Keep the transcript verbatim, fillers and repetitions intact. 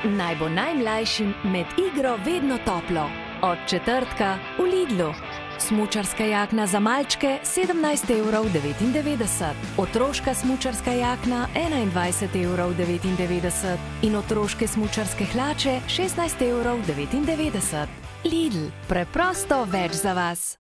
Naj bo najmlajšim med igro vedno toplo. Od četrtka v Lidlu. Smučarska jakna za malčke sedemnajst evrov devetindevetdeset, otroška smučarska jakna enaindvajset evrov devetindevetdeset in otroške smučarske hlače šestnajst evrov devetindevetdeset. Lidl, preprosto več za vas.